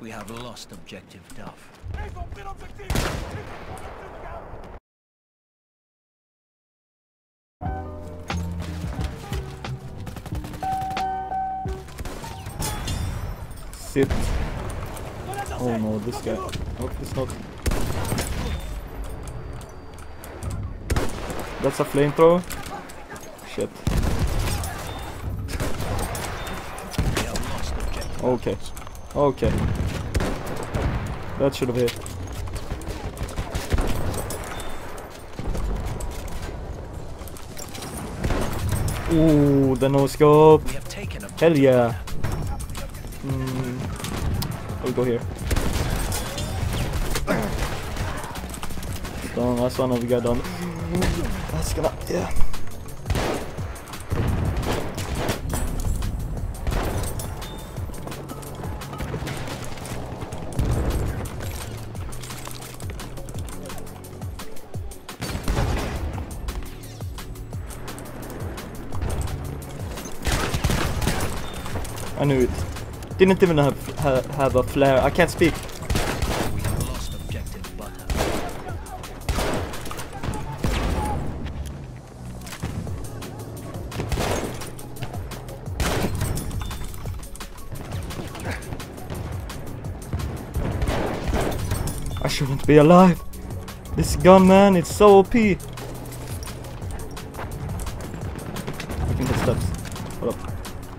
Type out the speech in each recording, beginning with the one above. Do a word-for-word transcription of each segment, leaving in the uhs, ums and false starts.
We have lost objective Duff. Sit. Oh no, this guy. Nope, it's not. That's a flamethrower? Shit. Okay. Okay. That should have hit. Ooh, the no scope. Hell yeah. Mm. I'll go here. Done, that's one of the guy done. That's gonna, yeah. I knew it. Didn't even have ha, have a flare. I can't speak. We have lost objective butter. I shouldn't be alive. This gun, man, it's so O P. I can hit steps. Hold up.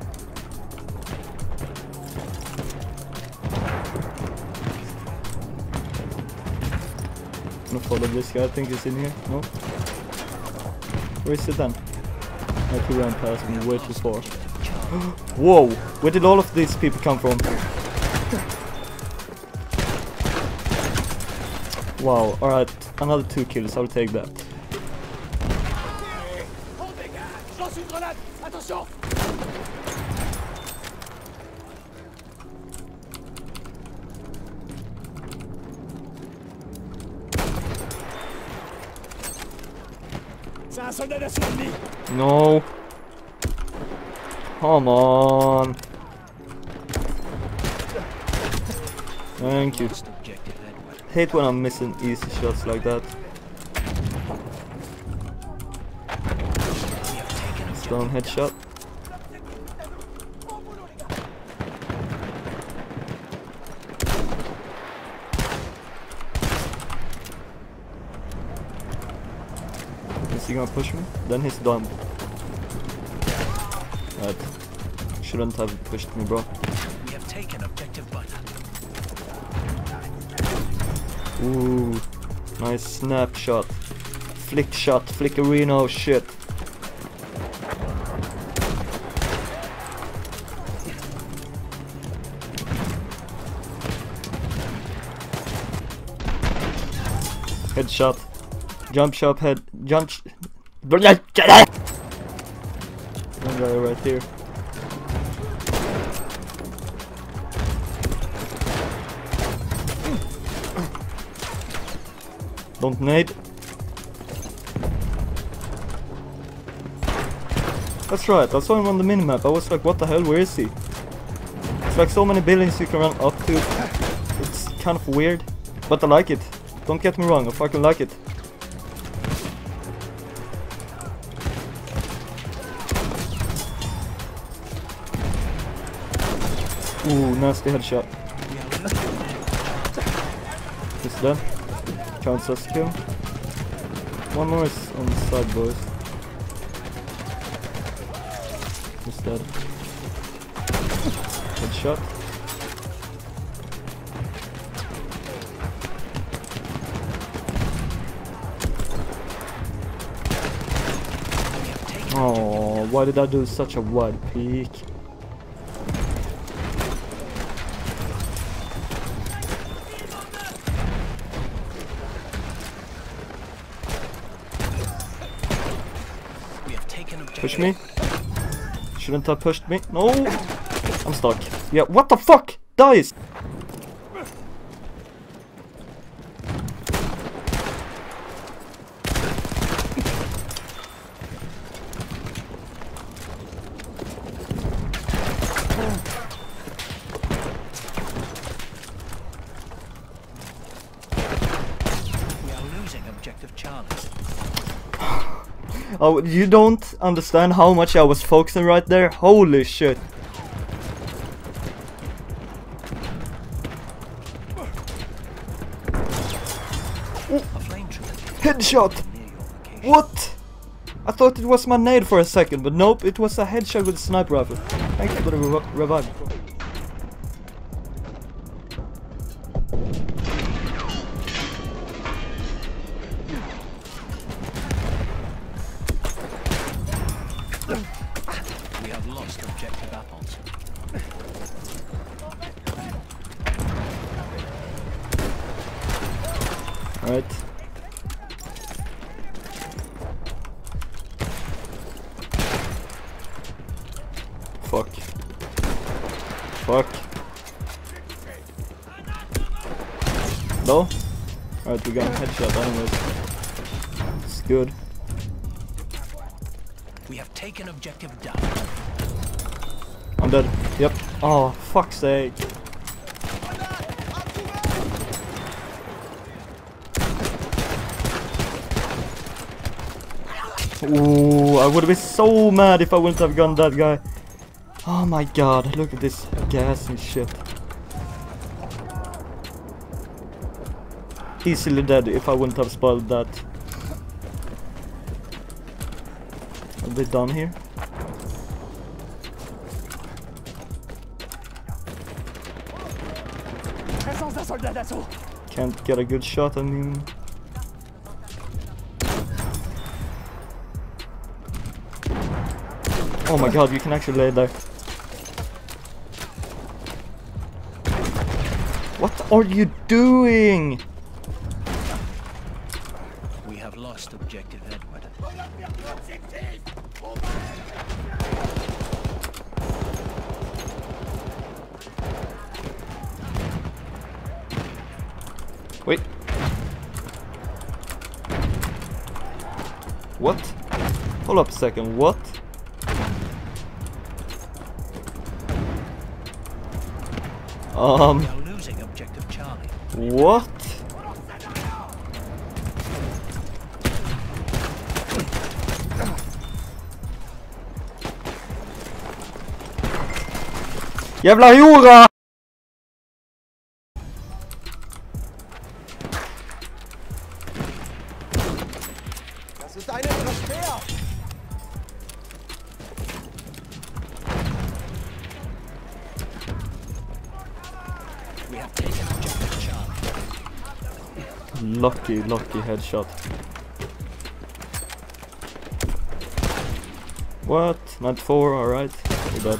I'm gonna follow this guy. I think he's in here. No. Where is it then? I could run past me way too far. Whoa! Where did all of these people come from? Wow, alright, another two kills, I'll take that. No. Come on. Thank you. Hate when I'm missing easy shots like that. Stone headshot. Is he gonna push me? Then he's done. Right. Shouldn't have pushed me, bro. We have taken objective butter. Ooh, nice snapshot. Flick shot, flickerino shit. Headshot. Jump shot, head. Jump. Sh One guy right here. Don't nade. That's right, I saw him on the minimap. I was like, what the hell, where is he? It's like so many buildings you can run up to. It's kind of weird, but I like it. Don't get me wrong, I fucking like it. Ooh, nasty headshot. He's dead. Counts as kill. One more is on the side, boys. He's dead. Headshot. Oh, why did I do such a wide peek? Push me? Shouldn't have pushed me? No! I'm stuck. Yeah, what the fuck? Dies! Oh, you don't understand how much I was focusing right there? Holy shit. A flame trooper Headshot! near your location. What? I thought it was my nade for a second, but nope, it was a headshot with a sniper rifle. Thank you for the rev revive. We have lost objective apples. Alright. Fuck. Fuck. No? Alright, we got a headshot anyways. It's good. We have taken objective Duff. I'm dead. Yep. Oh, fuck's sake. Ooh, I would have been so mad if I wouldn't have gotten that guy. Oh my god, look at this gas and shit. Easily dead if I wouldn't have spoiled that. Are they done here? Can't get a good shot, I mean. Oh my god, you can actually lay there. What are you doing? We have lost objective Edward. Wait. What? Hold up a second, what? Um, We are losing objective Charlie. what? Jävla hora! Das ist eine ihrer Speer! We have taken objective Charlie. Lucky, lucky headshot. What? ninety-four, alright. Too bad.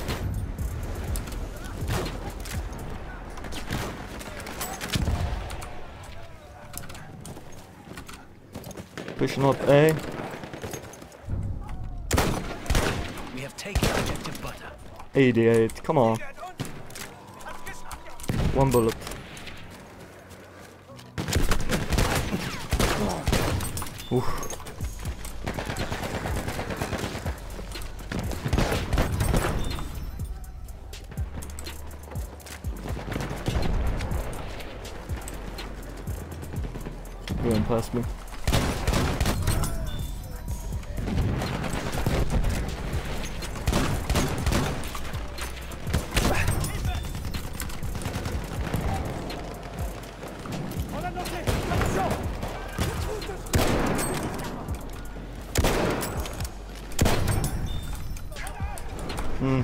Pushing up A. We have taken objective Butter. eighty-eight, come on. One bullet. Oof. Going past me. Hmm.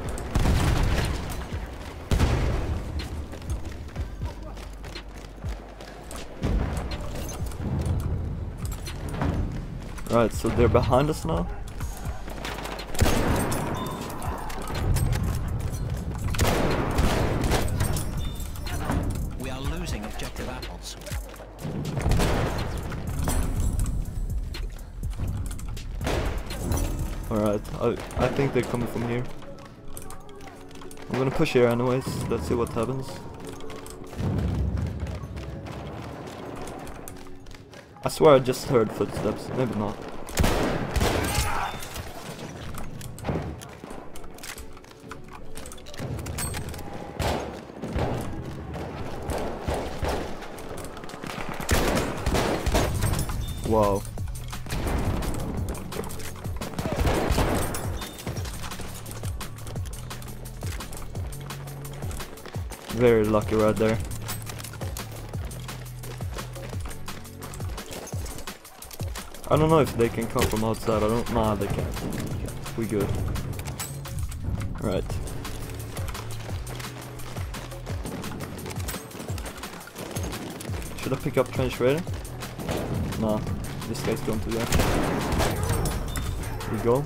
Right, so they're behind us now. We are losing objective apples. Alright, I, I think they're coming from here. I'm gonna push here anyways, let's see what happens. I swear I just heard footsteps, maybe not. Wow. Very lucky right there. I don't know if they can come from outside. I don't. Nah, they can't. We good. Right. Should I pick up trench raider? Nah, this guy's going to there. We go.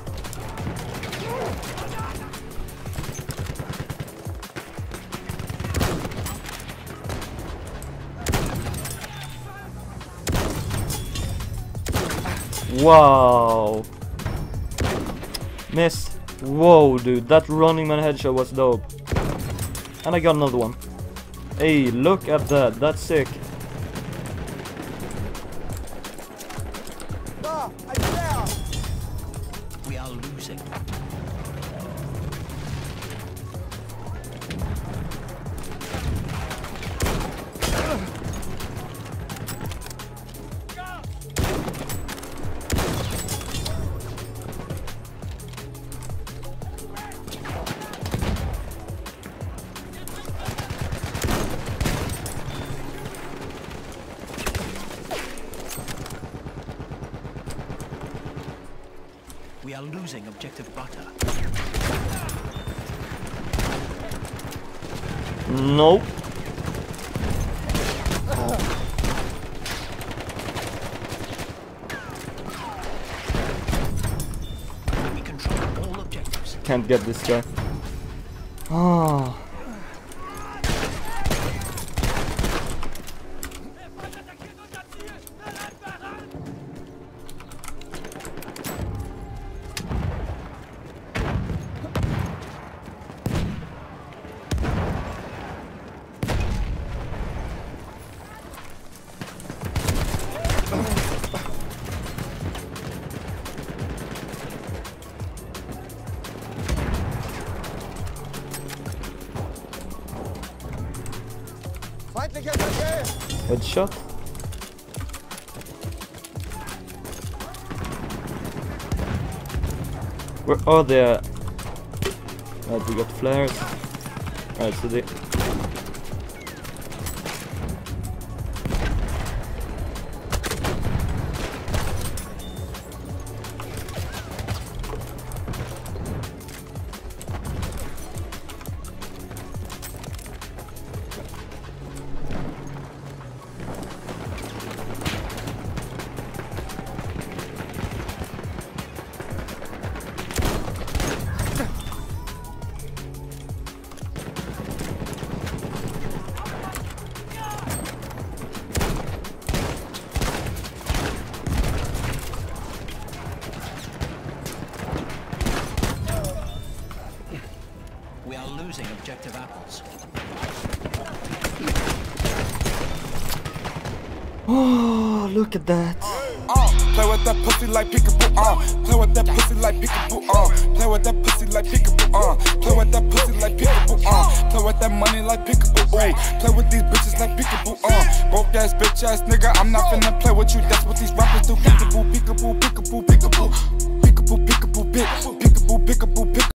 Wow. Miss. Whoa, dude, that running man headshot was dope. And I got another one. Hey, look at that. That's sick. Da, ein Flair! We are losing. We are losing objective butter. Nope. We control all objectives. Can't get this guy. Ah. Feindlicher Verkehr! Headshot. Where are they at? Right, we got flares. Right, so they... We are losing objective apples. Oh, look at that. Uh, play with that pussy like peekaboo, uh. Play with that pussy like peekaboo, uh. Play with that pussy like peekaboo, uh. Play with that pussy like peekaboo, uh. Play with that money like peekaboo, ooh. Play with these bitches like peekaboo, uh. Broke ass bitch ass nigga, I'm not finna play with you. That's what these rappers do. Peekaboo, peekaboo, peekaboo, peekaboo. Peekaboo, peekaboo, peekaboo, peekaboo, peekaboo, peekaboo.